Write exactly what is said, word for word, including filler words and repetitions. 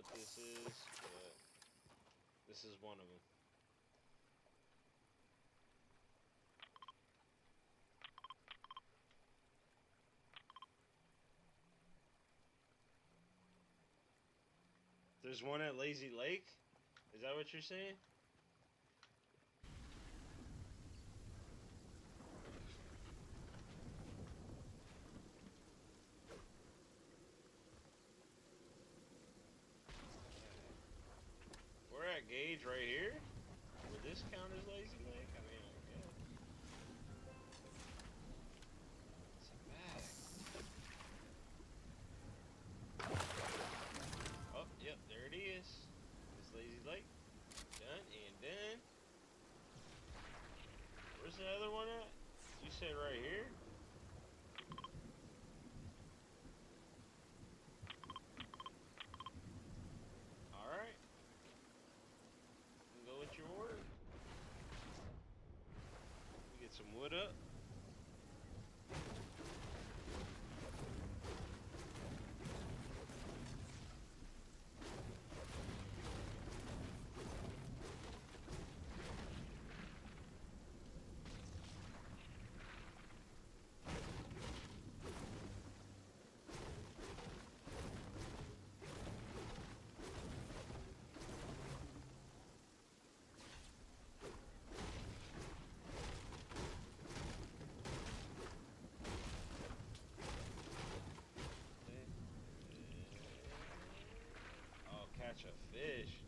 what this is, but this is one of them. There's one at Lazy Lake? Is that what you're saying? We're at Gage right here? Would this count as Lazy Lake? I mean, I guess. It's a bag. Oh, yep, there it is. It's Lazy Lake. Done and done. Where's the other one at? You said right here? Alright. Go with your word. We get some wood up. Catch a fish.